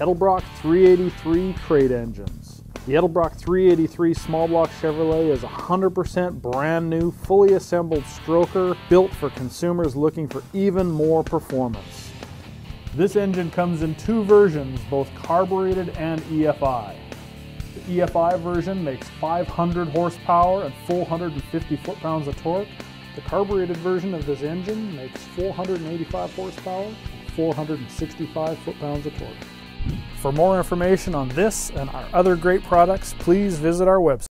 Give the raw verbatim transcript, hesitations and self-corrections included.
Edelbrock three eighty-three crate engines. The Edelbrock three eighty-three small block Chevrolet is a one hundred percent brand new, fully assembled stroker built for consumers looking for even more performance. This engine comes in two versions, both carbureted and E F I. The E F I version makes five hundred horsepower and four hundred fifty foot-pounds of torque. The carbureted version of this engine makes four hundred eighty-five horsepower and four hundred sixty-five foot-pounds of torque. For more information on this and our other great products, please visit our website.